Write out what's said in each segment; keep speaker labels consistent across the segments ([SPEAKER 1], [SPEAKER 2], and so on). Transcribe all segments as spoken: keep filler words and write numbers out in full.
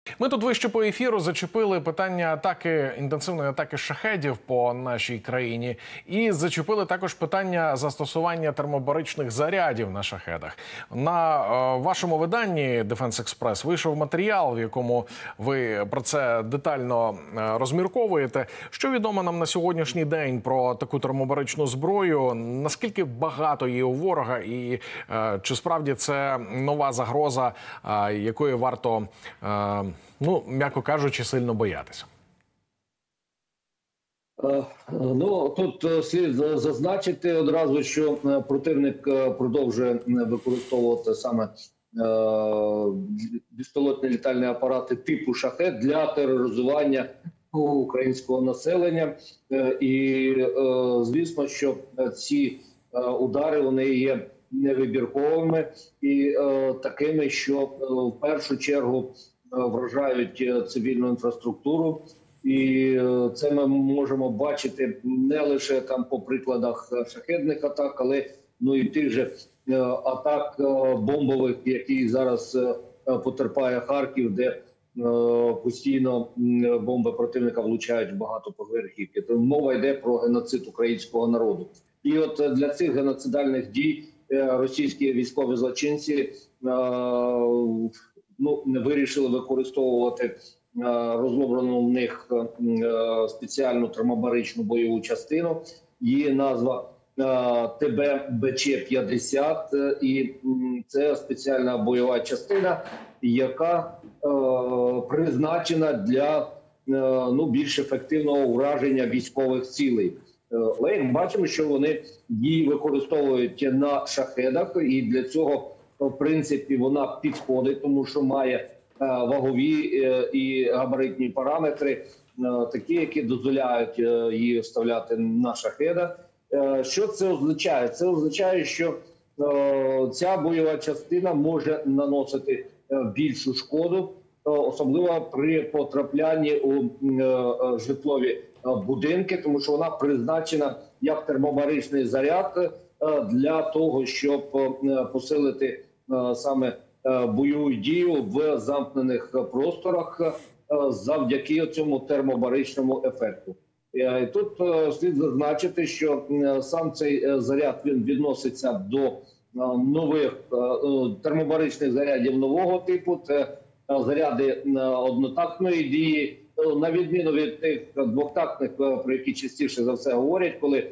[SPEAKER 1] Ми тут вище по ефіру зачепили питання атаки, інтенсивної атаки шахедів по нашій країні. І зачепили також питання застосування термобаричних зарядів на шахедах. На е, вашому виданні Defense Express вийшов матеріал, в якому ви про це детально е, розмірковуєте. Що відомо нам на сьогоднішній день про таку термобаричну зброю? Наскільки багато є у ворога? І е, чи справді це нова загроза, е, якої варто... Е, Ну, м'яко кажучи, сильно боятися.
[SPEAKER 2] Ну, тут слід зазначити одразу, що противник продовжує використовувати саме безпілотні літальні апарати типу «Шахед» для тероризування українського населення. І, звісно, що ці удари, вони є невибірковими і такими, що в першу чергу вражають цивільну інфраструктуру, і це ми можемо бачити не лише там по прикладах шахедних атак, але ну і тих же атак бомбових, які зараз потерпає Харків, де постійно бомби противника влучають в багатоповерхівки. То мова йде про геноцид українського народу. І от для цих геноцидальних дій російські військові злочинці ну, не вирішили використовувати розроблену в них спеціальну термобаричну бойову частину. Її назва Т Б Б Ч п'ятдесят, і це спеціальна бойова частина, яка призначена для ну, більш ефективного ураження військових цілей. Але ми бачимо, що вони її використовують на шахедах, і для цього в принципі вона підходить, тому що має вагові і габаритні параметри, такі, які дозволяють її вставляти на шахедах. Що це означає? Це означає, що ця бойова частина може наносити більшу шкоду, особливо при потраплянні у житлові будинки, тому що вона призначена як термобаричний заряд для того, щоб посилити саме бойову дію в замкнених просторах завдяки цьому термобаричному ефекту. І тут слід зазначити, що сам цей заряд він відноситься до нових термобаричних зарядів нового типу. Це заряди однотактної дії, на відміну від тих двохтактних, про які частіше за все говорять, коли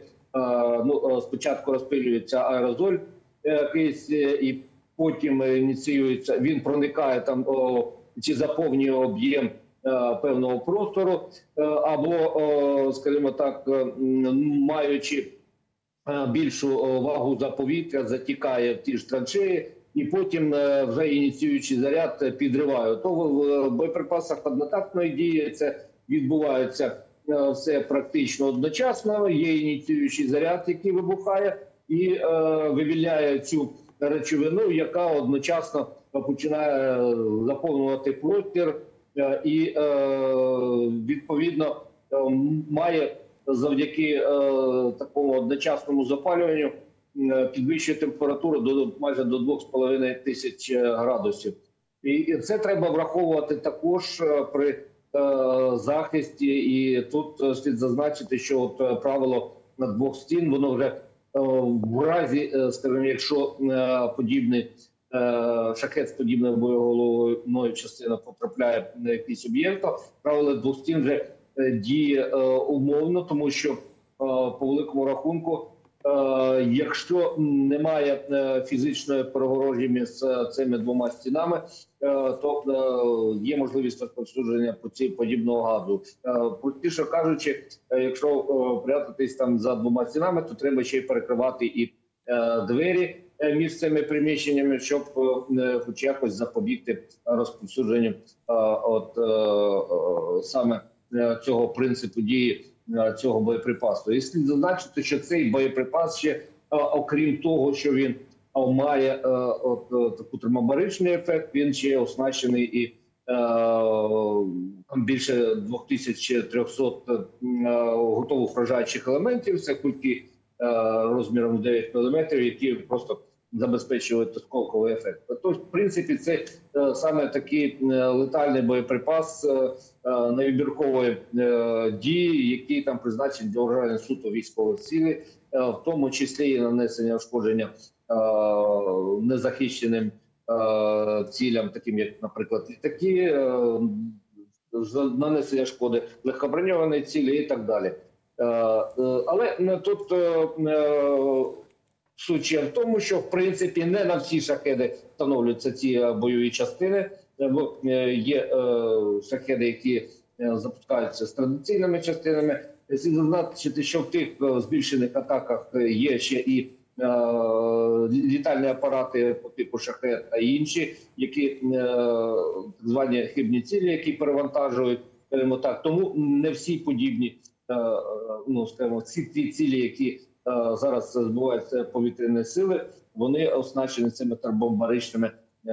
[SPEAKER 2] ну, спочатку розпилюється аерозоль якийсь і потім ініціюється, він проникає там о, чи заповнює об'єм певного простору, або, о, скажімо так, маючи більшу вагу за повітря, затікає в ті ж траншеї, і потім вже ініціюючий заряд підриває. То в боєприпасах однотактної дії це відбувається все практично одночасно, є ініціюючий заряд, який вибухає, і е, вивільняє цю речовину, яка одночасно починає заповнювати простір і, е, відповідно, має завдяки е, такому одночасному запалюванню підвищує температуру до майже до двох з половиною тисяч градусів. І це треба враховувати також при е, захисті. І тут слід зазначити, що от правило на двох стін, воно вже в разі, скажімо, якщо подібний шахед з подібною боєголовною частиною потрапляє на якийсь об'єкт, правило двох стін вже діє умовно, тому що по великому рахунку, якщо немає фізичної перегорожі між цими двома стінами, то є можливість розповсюдження подібного газу. Простіше кажучи, якщо прятатись там за двома стінами, то треба ще й перекривати і двері між цими приміщеннями, щоб хоч якось запобігти розповсюдженню от саме цього принципу дії цього боєприпасу. І слід зазначити, що цей боєприпас ще, окрім того, що він має от, таку термобаричний ефект, він ще оснащений і там більше двох тисяч трьохсот готових вражаючих елементів. Це кульки розміром дев'ять міліметрів, які просто забезпечувати осколковий ефект. Тож, в принципі, це е, саме такий е, летальний боєприпас е, е, невибіркової е, дії, який там призначений для ураження суто військових цілей, е, в тому числі і нанесення ушкодження е, незахищеним е, цілям, таким як, наприклад, літаки, е, нанесення шкоди легкоброньованої цілі і так далі. Е, е, але тут е, е, суть ще в тому, що в принципі не на всі шахеди встановлюються ці бойові частини. Бо є шахеди, які запускаються з традиційними частинами. Слід зазначити, що в тих збільшених атаках є ще і літальні апарати по типу шахед, а інші, які так звані хибні цілі, які перевантажують. Так, тому не всі подібні, ну скажімо, ці ті цілі, які зараз збуваються повітряні сили, вони оснащені цими термобаричними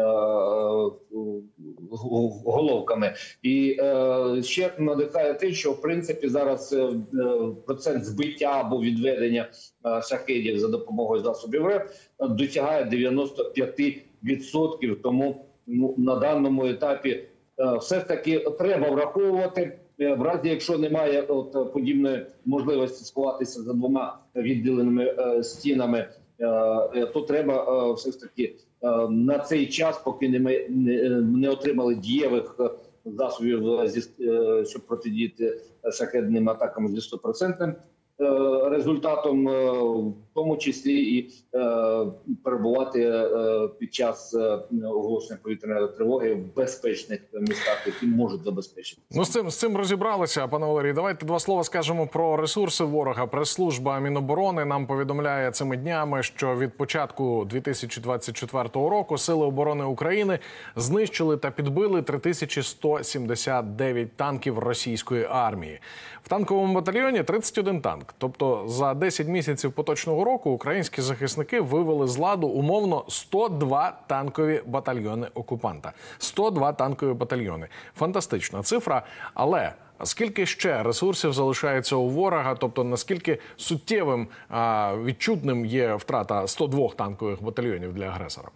[SPEAKER 2] головками. І е, ще надихає те, що в принципі зараз е, процент збиття або відведення е, шахедів за допомогою засобів РЕП досягає дев'яносто п'ять відсотків. Тому ну, на даному етапі е, все ж таки треба враховувати. В разі, якщо немає от подібної можливості сховатися за двома відділеними е, стінами, е, то треба е, все ж таки е, на цей час, поки не, ми, не, не отримали дієвих засобів, зі, е, щоб протидіяти шахедним атакам зі сто відсотків результатом, е, в тому числі і е, перебувати е, під час е, оголошення повітряної тривоги в безпечних містах, які можуть забезпечити.
[SPEAKER 1] Ну, з цим, з цим розібралися, пане Валерій. Давайте два слова скажемо про ресурси ворога. Прес-служба Міноборони нам повідомляє цими днями, що від початку дві тисячі двадцять четвертого року Сили оборони України знищили та підбили три тисячі сто сімдесят дев'ять танків російської армії. В танковому батальйоні тридцять один танк. Тобто за десять місяців поточного року українські захисники вивели з ладу умовно сто два танкові батальйони окупанта. сто два танкові батальйони. Фантастична цифра, але скільки ще ресурсів залишається у ворога, тобто наскільки суттєвим, відчутним є втрата сто двох танкових батальйонів для агресора?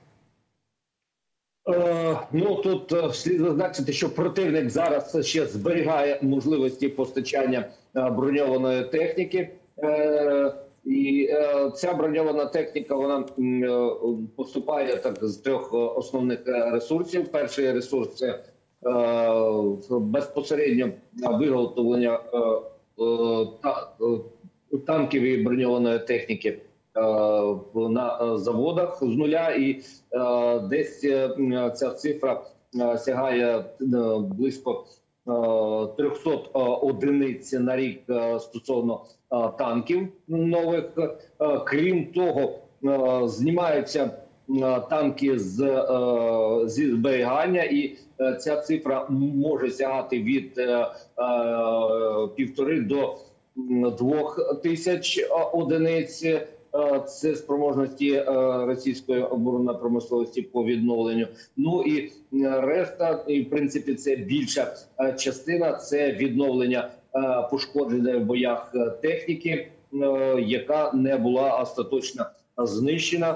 [SPEAKER 2] Е, ну, тут е, слід зазначити, що противник зараз ще зберігає можливості постачання е, броньованої техніки. Е, і е, ця броньована техніка, вона е, поступає так з трьох основних ресурсів. Перший ресурс – це е, безпосередньо виготовлення е, е, та, е, танків і броньованої техніки на заводах з нуля, і десь ця цифра сягає близько трьохсот одиниць на рік стосовно танків нових. Крім того, знімаються танки з, зі зберігання, і ця цифра може сягати від півтори до двох тисяч одиниць. Це спроможності російської оборонної промисловості по відновленню. Ну і решта, і в принципі це більша частина, це відновлення пошкодженої в боях техніки, яка не була остаточно знищена.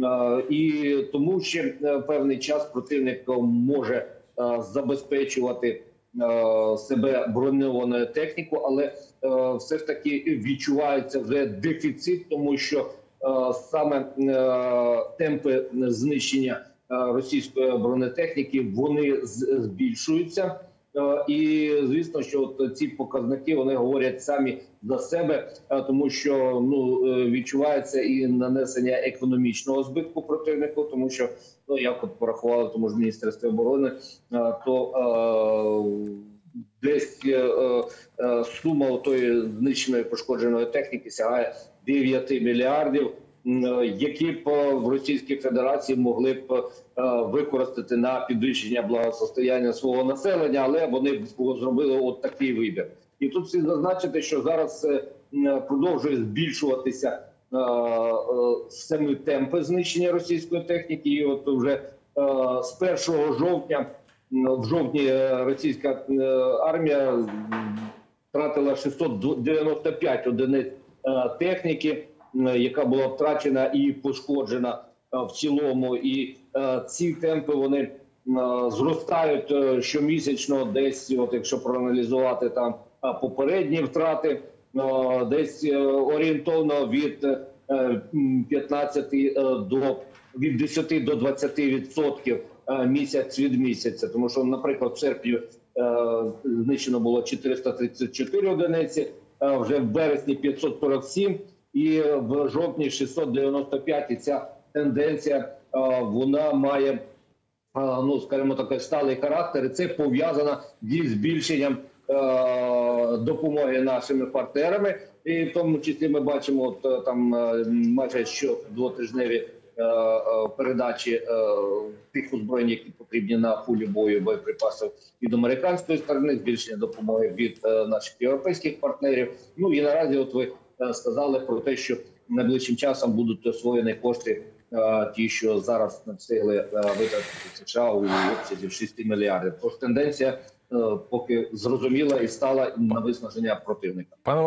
[SPEAKER 2] І тому ще певний час противник може забезпечувати себе броньованою технікою, але все ж таки відчувається вже дефіцит, тому що саме темпи знищення російської бронетехніки, вони збільшуються. І звісно, що от ці показники, вони говорять самі за себе, тому що ну відчувається і нанесення економічного збитку противнику, тому що, ну як от порахували тому ж Міністерство оборони, то е, десь е, е, сума тої знищеної пошкодженої техніки сягає дев'ять мільярдів, які б в Російській Федерації могли б використати на підвищення благосостояння свого населення, але вони б зробили от такий вибір. І тут слід зазначити, що зараз продовжує збільшуватися самі темпи знищення російської техніки. І от вже з першого жовтня, в жовтні російська армія втратила шістсот дев'яносто п'ять одиниць техніки, яка була втрачена і пошкоджена. в цілому, і ці темпи вони зростають щомісячно. Десь, от якщо проаналізувати там попередні втрати, десь орієнтовно від п'ятнадцяти до від десяти до двадцяти відсотків місяць від місяця. Тому що, наприклад, в серпні знищено було чотириста тридцять чотири одиниці, вже в вересні п'ятсот сорок сім і в жовтні шістсот дев'яносто п'ять. І ця тенденція, вона має, ну, скажімо так, сталий характер. І це пов'язано зі збільшенням допомоги нашими партнерами. І в тому числі ми бачимо, от, там майже що двотижневі передачі тих озброєнь, які потрібні на полі бою, боєприпасів від американської сторони, збільшення допомоги від наших європейських партнерів. Ну і наразі, от ви сказали про те, що найближчим часом будуть освоєні кошти, ті, що зараз не встигли витратити США у обсязі шість мільярдів. Тож тенденція поки зрозуміла і стала на виснаження противника.
[SPEAKER 1] Пане